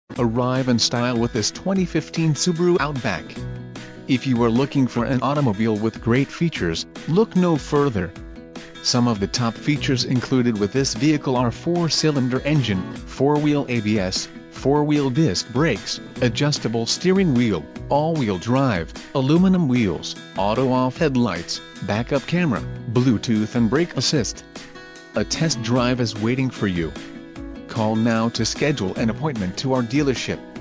Arrive in style with this 2015 Subaru Outback. If you are looking for an automobile with great features, look no further. Some of the top features included with this vehicle are 4-cylinder engine, 4-wheel ABS, 4-wheel disc brakes, adjustable steering wheel, all-wheel drive, aluminum wheels, auto-off headlights, backup camera, Bluetooth and brake assist. A test drive is waiting for you. Call now to schedule an appointment to our dealership.